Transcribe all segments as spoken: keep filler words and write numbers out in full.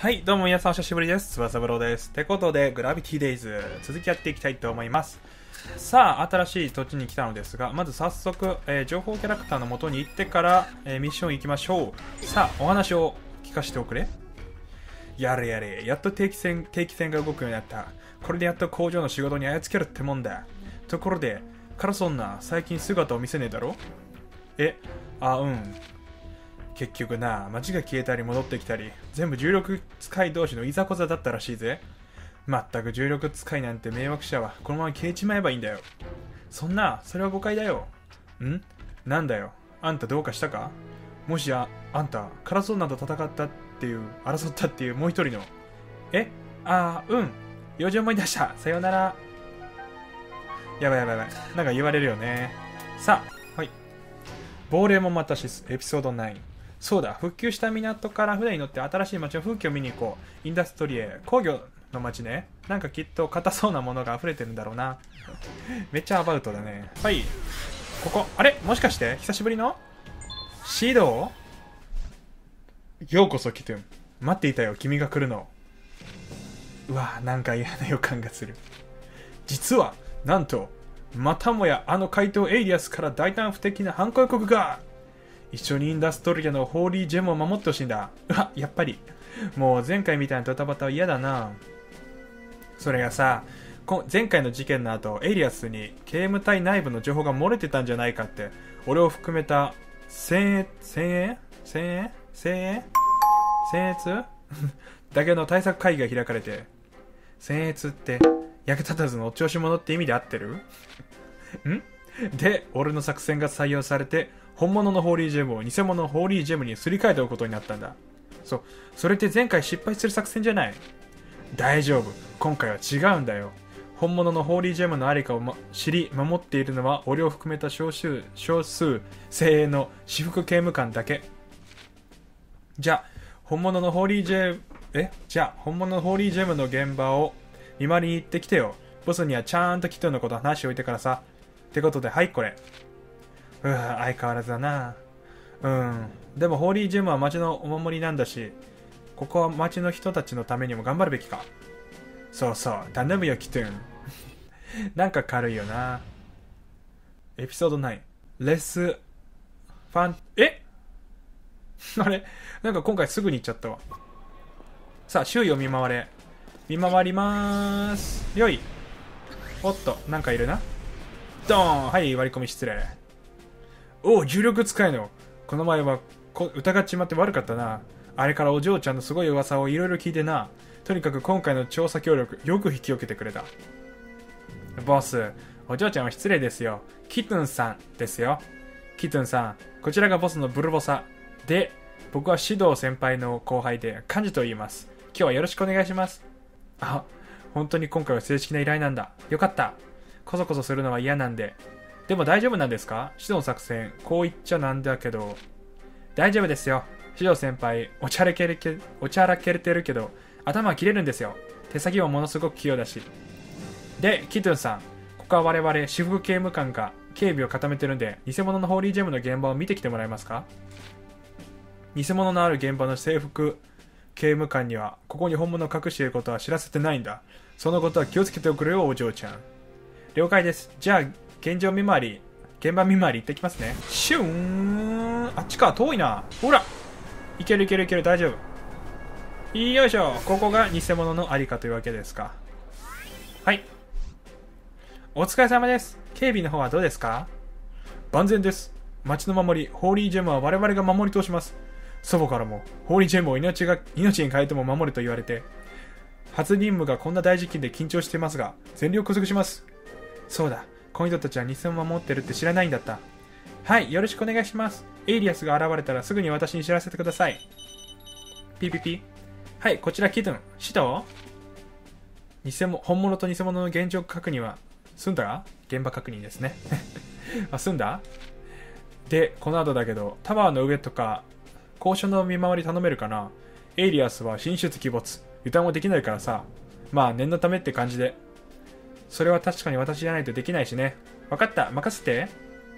はい、どうも皆さんお久しぶりです。つばさぶろうです。ってことで、グラビティデイズ、続きやっていきたいと思います。さあ、新しい土地に来たのですが、まず早速、えー、情報キャラクターの元に行ってから、えー、ミッション行きましょう。さあ、お話を聞かせておくれ。やれやれ、やっと定期船、定期船が動くようになった。これでやっと工場の仕事に操けるってもんだ。ところで、カラソンナ、最近姿を見せねえだろ？え、あ、うん。結局な、街が消えたり戻ってきたり、全部重力使い同士のいざこざだったらしいぜ。まったく重力使いなんて迷惑者はこのまま消えちまえばいいんだよ。そんな、それは誤解だよ。ん？なんだよ。あんたどうかしたか？もしや、あんた、カラソンナと戦ったっていう、争ったっていうもう一人の。え？あー、うん。用事思い出した。さようなら。やばいやばいやばい。なんか言われるよね。さあ、はい。亡霊もまたシス、エピソードナイン。そうだ、復旧した港から船に乗って新しい街の風景を見に行こう。インダストリエ、工業の街ね。なんかきっと硬そうなものが溢れてるんだろうな。めっちゃアバウトだね。はい。ここ、あれもしかして久しぶりのシードようこそキトゥン。待っていたよ、君が来るの。うわぁ、なんか嫌な予感がする。実は、なんと、またもやあの怪盗エイリアスから大胆不敵な反抗予告が。一緒にインダストリアのホーリージェムを守ってほしいんだ。うわ、やっぱり。もう前回みたいなドタバタは嫌だな。それがさ、前回の事件の後、エイリアスに刑務隊内部の情報が漏れてたんじゃないかって、俺を含めた、先鋭先鋭先鋭先鋭先越だけの対策会議が開かれて、先越って役立たずのお調子者って意味で合ってるんで、俺の作戦が採用されて、本物のホーリージェムを偽物のホーリージェムにすり替えておくことになったんだ。そう、それって前回失敗する作戦じゃない。大丈夫、今回は違うんだよ。本物のホーリージェムのありかを、ま、知り守っているのは俺を含めた少数少数精鋭の私服刑務官だけ。じゃあ本物のホーリージェムえじゃあ本物のホーリージェムの現場を見回りに行ってきてよ。ボスにはちゃんとキトのこと話しておいてからさ。ってことで、はいこれ。うわ、相変わらずだな。うん。でもホーリージェムは街のお守りなんだし、ここは街の人たちのためにも頑張るべきか。そうそう、頼むよキトゥン。なんか軽いよな。エピソードナイン。レス、ファン、えあれなんか今回すぐに行っちゃったわ。さあ、周囲を見回れ。見回りまーす。よい。おっと、なんかいるな。ドーン。はい、割り込み失礼。おお、重力使いの。この前はこ疑っちまって悪かったな。あれからお嬢ちゃんのすごい噂をいろいろ聞いてな。とにかく今回の調査協力、よく引き受けてくれた。ボス、お嬢ちゃんは失礼ですよ。キトゥンさんですよ。キトゥンさん、こちらがボスのブルボサ。で、僕は指導先輩の後輩で、幹事と言います。今日はよろしくお願いします。あ、本当に今回は正式な依頼なんだ。よかった。こそこそするのは嫌なんで。でも大丈夫なんですか？指導作戦、こう言っちゃなんだけど。大丈夫ですよ。指導先輩、おちゃらけるけ、おちゃらけてるけど、頭は切れるんですよ。手先もものすごく器用だし。で、キトゥンさん、ここは我々、私服刑務官が警備を固めてるんで、偽物のホーリージェムの現場を見てきてもらえますか？偽物のある現場の制服刑務官には、ここに本物を隠していることは知らせてないんだ。そのことは気をつけておくれよ、お嬢ちゃん。了解です。じゃあ、現状見回り、現場見回り行ってきますね。シューン。あっちか、遠いな。ほら。いけるいけるいける、大丈夫。よいしょ。ここが偽物のありかというわけですか。はい。お疲れ様です。警備の方はどうですか？万全です。町の守り、ホーリージェムは我々が守り通します。祖母からも、ホーリージェムを命が命に変えても守ると言われて、初任務がこんな大事件で緊張していますが、全力を尽くします。そうだ。この人たちは偽物を守ってるって知らないんだった。はい、よろしくお願いします。エイリアスが現れたらすぐに私に知らせてください。ピピピ。はい、こちらキトゥン。シト偽物、本物と偽物の現状確認は済んだ？現場確認ですね。あ、済んだ？で、この後だけど、タワーの上とか、交渉の見回り頼めるかな？エイリアスは進出鬼没。油断もできないからさ。まあ、念のためって感じで。それは確かに私じゃないとできないしね。わかった、任せて。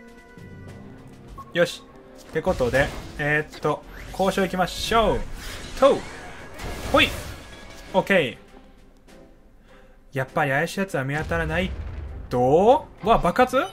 よし。ってことで、えー、っと、交渉行きましょう。とうほい。オッケー。やっぱり怪しいやつは見当たらない。どうわ、爆発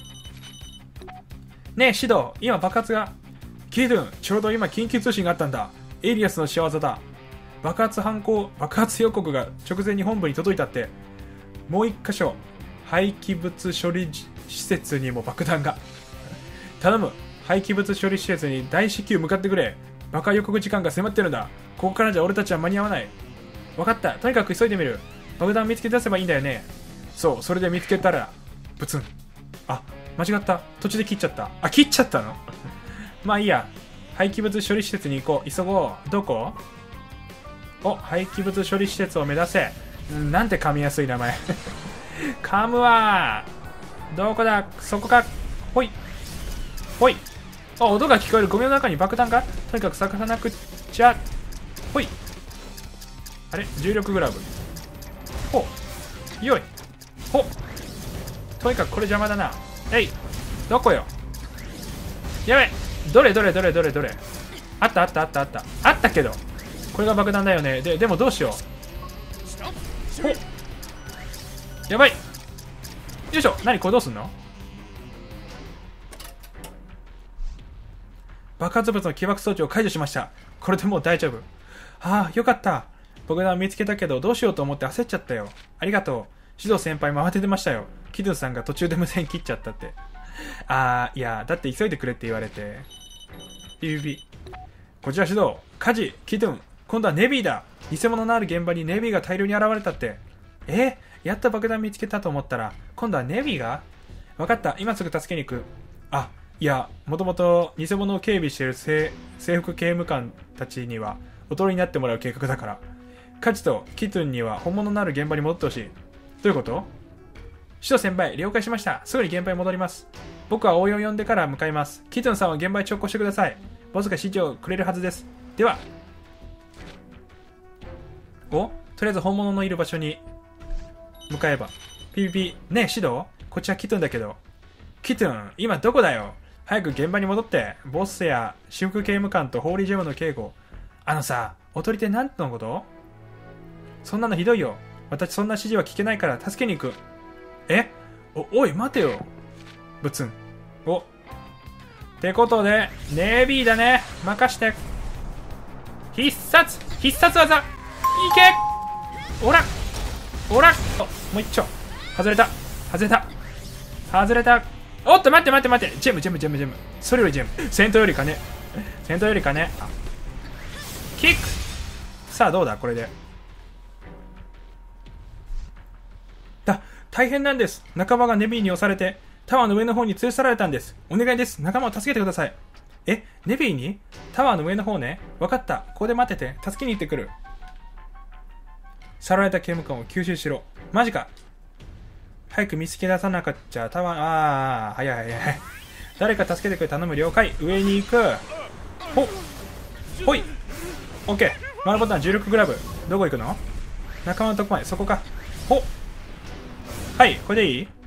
ねえ、シド、今爆発が。キドゥン、ちょうど今緊急通信があったんだ。エイリアスの仕業だ。爆発犯行、爆発予告が直前に本部に届いたって。もう一箇所、廃棄物処理施設にも爆弾が。頼む、廃棄物処理施設に大至急向かってくれ。爆破予告時間が迫ってるんだ。ここからじゃ俺たちは間に合わない。分かった、とにかく急いでみる。爆弾見つけ出せばいいんだよね。そう、それで見つけたら、ブツン。あ、間違った。途中で切っちゃった。あ、切っちゃったのまあいいや。廃棄物処理施設に行こう。急ごう。どこ？お、廃棄物処理施設を目指せ。んなんて噛みやすい名前。噛むわー。どこだ？そこか。ほい。ほい。あ、音が聞こえる。ゴミの中に爆弾が。とにかく探さなくっちゃ。ほい。あれ？重力グラブ。ほう。よい。ほっ。とにかくこれ邪魔だな。えい。どこよ。やべ。どれどれどれどれどれ。あったあったあったあった。あったけど。これが爆弾だよね。で、でもどうしよう。ほっ。やばい。よいしょ。何これどうすんの？爆発物の起爆装置を解除しました。これでもう大丈夫。ああ、よかった。爆弾見つけたけどどうしようと思って焦っちゃったよ。ありがとう。指導先輩も慌ててましたよ。キドゥンさんが途中で無線切っちゃったって。あー、いや、だって急いでくれって言われて。ビビビ。こちら指導。カジ、キドゥン。今度はネビーだ。偽物のある現場にネビーが大量に現れたって。えー、やっと爆弾見つけたと思ったら、今度はネビーが？わかった。今すぐ助けに行く。あ、いや、もともと偽物を警備している制服刑務官たちには、おとりになってもらう計画だから。カジとキドゥンには本物のある現場に戻ってほしい。どういうこと？シド先輩、了解しました。すぐに現場に戻ります。僕は応用を呼んでから向かいます。キドゥンさんは現場に直行してください。ボスが指示をくれるはずです。では。お？とりあえず本物のいる場所に向かえば。ピピピ。ねえ、シド？こっちはキドゥンだけど。キドゥン、今どこだよ？早く現場に戻って。ボスや私服刑務官とホーリージェムの警護。あのさ、おとりって何のこと？そんなのひどいよ。私そんな指示は聞けないから助けに行く。え？お、おい、待てよ。ブツン。お。ってことで、ネビーだね。任して。必殺必殺技いけ！おらおらお、もう一丁。外れた。外れた。外れた。おっと、待って待って待って。ジェム、ジェム、ジェム、ジェム。それよりジェム。戦闘より金。戦闘より金。あ。キック！さあ、どうだこれで。だ、大変なんです。仲間がネビーに押されて、タワーの上の方に連れ去られたんです。お願いです。仲間を助けてください。え、ネビーに？タワーの上の方ね。わかった。ここで待ってて。助けに行ってくる。去られた刑務官を吸収しろ。マジか。早く見つけ出さなかっちゃ。タワー、あー、早い早い。誰か助けてくれ。頼む。了解。上に行く。ほっ。ほい。オッケー。丸ボタンじゅうろくグラブ。どこ行くの？仲間のとこまで。そこか。ほっ。はい、これでいい？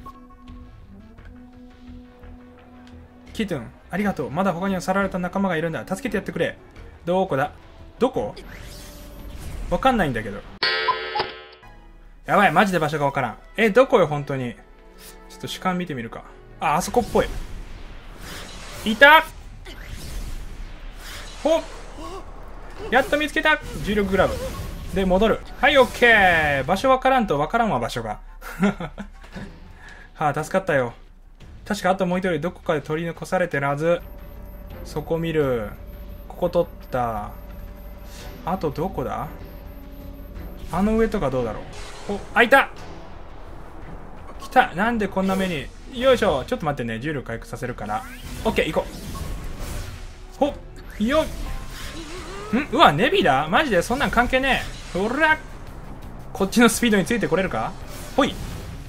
キトゥン、ありがとう。まだ他には去られた仲間がいるんだ。助けてやってくれ。どこだ？どこ？わかんないんだけど。やばい、マジで場所がわからん。え、どこよ、本当に。ちょっと主観見てみるか。あ、あそこっぽい。いた！ほっ！やっと見つけた！じゅうろくグラム。で、戻る。はい、オッケー！場所わからんとわからんわ、場所が。はあ、助かったよ。確かあともう一人どこかで取り残されてるはず。そこ見る。ここ取った。あとどこだ？あの上とかどうだろう。お、あ、いた！来た！なんでこんな目に。よいしょ。ちょっと待ってね。重力回復させるから。オッケー、行こう。ほっ！よっ！ん？うわ、ネビだ？マジでそんなん関係ねえ。ほら！こっちのスピードについてこれるか？ほい！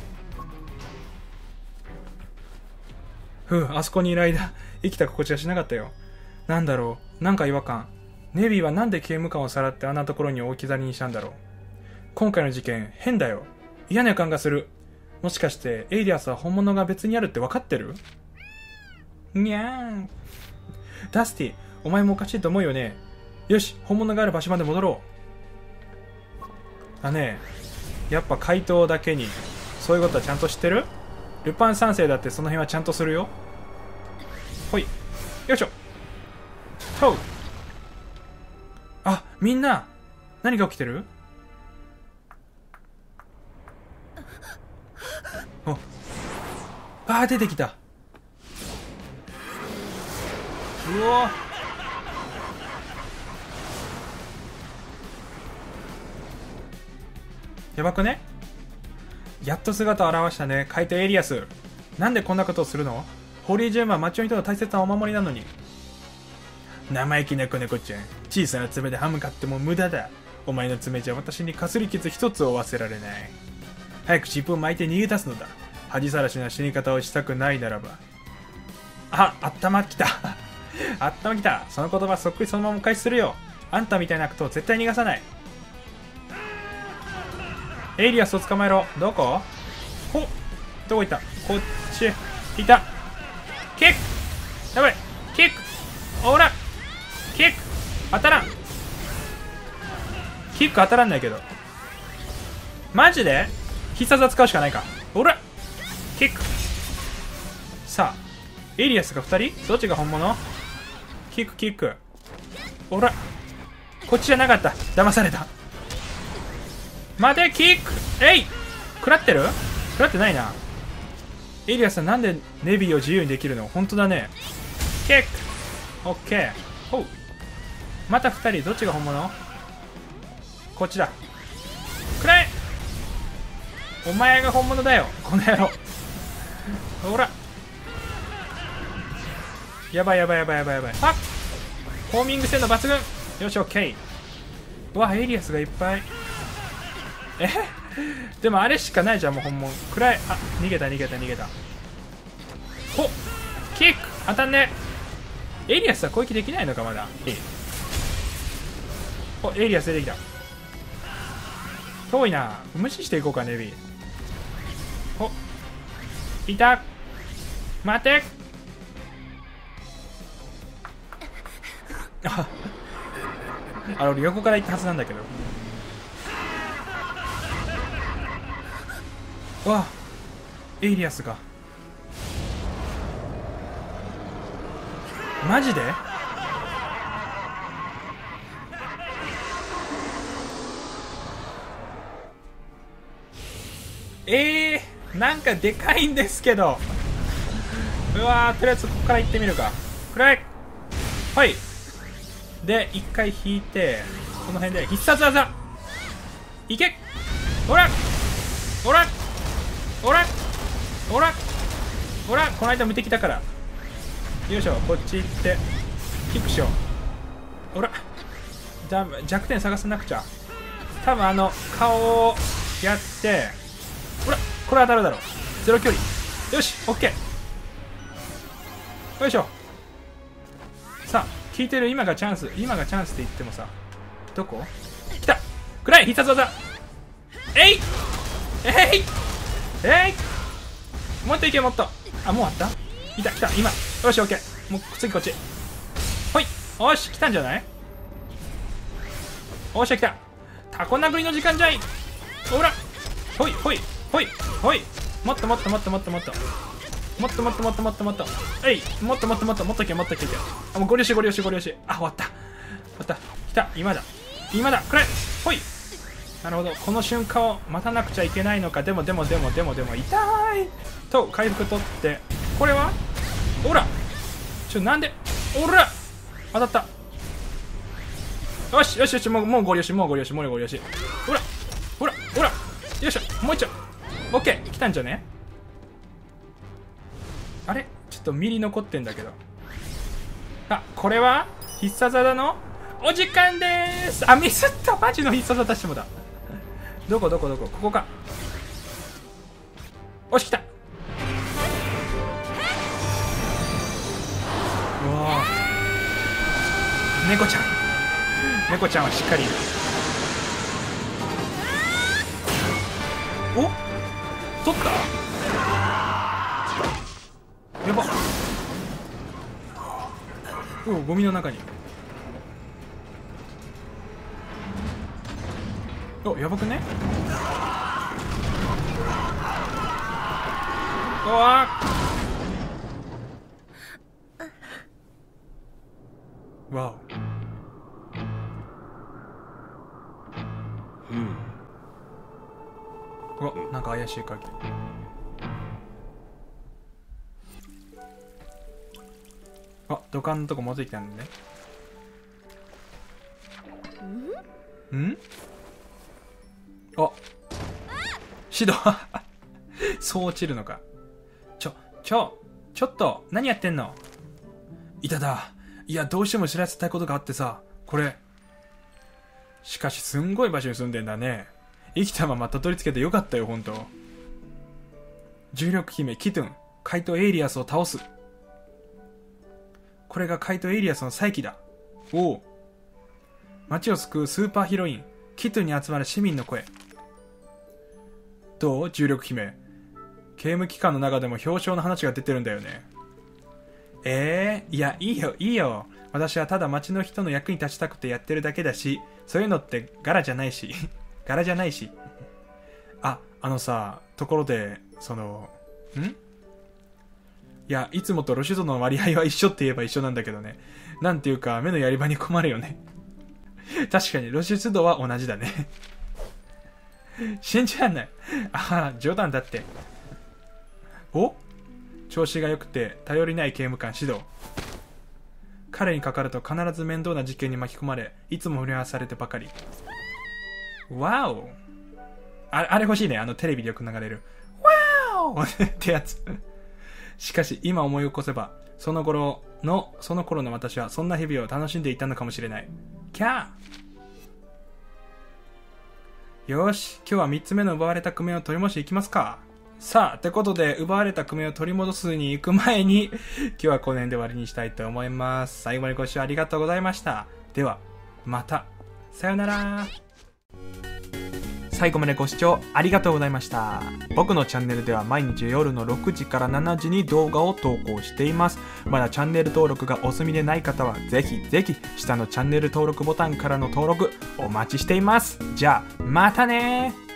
ふう、あそこにいる間、生きた心地はしなかったよ。なんだろう、なんか違和感。ネビーはなんで刑務官をさらってあんなところに置き去りにしたんだろう。今回の事件、変だよ。嫌な予感がする。もしかして、エイリアスは本物が別にあるって分かってる？にゃーん。ダスティ、お前もおかしいと思うよね。よし、本物がある場所まで戻ろう。 あねえ、やっぱ怪盗だけにそういうことはちゃんと知ってる？ルパン三世だってその辺はちゃんとするよ。ほい、よいしょ。とう。あ、みんな何が起きてる？お、あー出てきた。うお、やばくね？やっと姿を現したね、怪盗エリアス。なんでこんなことをするの？ホーリージェムは町の人の大切なお守りなのに。生意気な子猫ちゃん、小さな爪で歯向かっても無駄だ。お前の爪じゃ私にかすり傷一つを負わせられない。早く尻尾を巻いて逃げ出すのだ。恥さらしな死に方をしたくないならば。あ、あったまきた。あったまきた。その言葉そっくりそのままお返しするよ。あんたみたいな悪党絶対逃がさない。エイリアスを捕まえろ。どこ？ほっ、どこ行った？こっちいた。キック、やばい、キック、ほらキック当たらん。キック当たらんないけど、マジで必殺は使うしかないか。ほらキック。さあエイリアスがふたり、どっちが本物？キックキック。ほらこっちじゃなかった。騙された。待て、キック。えい、食らってる？食らってないな。エイリアスさんなんでネビーを自由にできるの？本当だね。キック。オッケー。ほう。またふたり、どっちが本物？こっちだ。くらえ。お前が本物だよこの野郎。ほらやばいやばいやばいやばいやばい。あっ、ホーミング性能抜群。よし、オッケー。うわ、エイリアスがいっぱい。えでもあれしかないじゃん、もう本物。くらえ。あ、逃げた逃げた逃げた。ほっ、キック当たんね。エイリアスは攻撃できないのかまだ。えい、お、エイリアス出てきた。遠いな。無視していこうか、ネビー。お、いた。待て。ああ、俺横から行ったはずなんだけど。わあ、エイリアスがマジで？えー、なんかでかいんですけど。うわー、とりあえずここから行ってみるか。くらえ。はいで一回引いて、この辺で必殺技いけ。ほらほらほらほらほら、この間見てきたから。よいしょ、こっち行ってキックしよう。ほら、じゃ弱点探さなくちゃ。多分あの顔をやって、ほらこれ当たるだろう。ゼロ距離。よし、オッケー。よいしょ。さあ聞いてる。今がチャンス、今がチャンスって言ってもさ、どこ来た。くらい必殺技。えいえいえい、もっといけ、もっと。あ、もうあった。いた来た今。よし、オッケー。もう次こっち。ほい、よし来たんじゃない。おっしゃ来た。タコ殴りの時間じゃい。ほらほいほいほいほい。もっともっともっともっともっともっともっともっともっともっとえい、もっともっともっともっといけ、もっといけ。あ、もうゴリ押しゴリ押しゴリ押し。あ、終わった終わった。来た、今だ今だ。くらえ。ほい。なるほど、この瞬間を待たなくちゃいけないのか。でもでもでもでもでも痛いと回復取って、これはほらちょ、なんでほら当たった。よしよしよし、もうもうゴリ押しもうゴリ押しもうゴリ押し。ほらほらほら、よいしょ、もう一丁。オッケー、来たんじゃね。あれちょっとミリ残ってんだけど。あ、これは必殺技のお時間でーす。あ、ミスった。マジの必殺技出してもだ。どこどこどこ、ここか。おし、来た。うわー、猫ちゃん猫ちゃんはしっかりいる。お、取った。やばっ。おお、ゴミの中に。 お、やばくね？うわーわお。 うんうわ、なんか怪しい鍵。あ、土管のとこ持ってきたんだね。ん？あ、シドそう落ちるのか。ちょ、ちょ、ちょっと、何やってんの？いただ。いや、どうしても知らせたいことがあってさ、これ。しかし、すんごい場所に住んでんだね。生きたままたどり着けてよかったよ、ほんと。重力姫、キトゥン、怪盗エイリアスを倒す。これが怪盗エイリアスの再起だ。おお。街を救うスーパーヒロイン、キトゥンに集まる市民の声。どう？重力姫。刑務機関の中でも表彰の話が出てるんだよね。えー、いや、いいよ、いいよ。私はただ街の人の役に立ちたくてやってるだけだし、そういうのって柄じゃないし。柄じゃないし。あ、あのさ、ところで、その、ん？いや、いつもとロシュドの割合は一緒って言えば一緒なんだけどね。なんていうか、目のやり場に困るよね。確かに、ロシュドは同じだね。信じらんない。ああ、冗談だって。お？調子が良くて、頼りない刑務官指導。彼にかかると必ず面倒な事件に巻き込まれ、いつも振り回されてばかり。わお。あれ、あれ欲しいね。あのテレビでよく流れる。わおってやつ。しかし、今思い起こせば、その頃の、その頃の私はそんな日々を楽しんでいたのかもしれない。キャー。よーし、今日はみっつめの奪われたクメを取り戻していきますか。さあ、ってことで、奪われたクメを取り戻すに行く前に、今日はこの辺で終わりにしたいと思います。最後までご視聴ありがとうございました。では、また。さよなら。最後までご視聴ありがとうございました。僕のチャンネルでは毎日夜のろくじからしちじに動画を投稿しています。まだチャンネル登録がお済みでない方はぜひぜひ下のチャンネル登録ボタンからの登録お待ちしています。じゃあまたねー。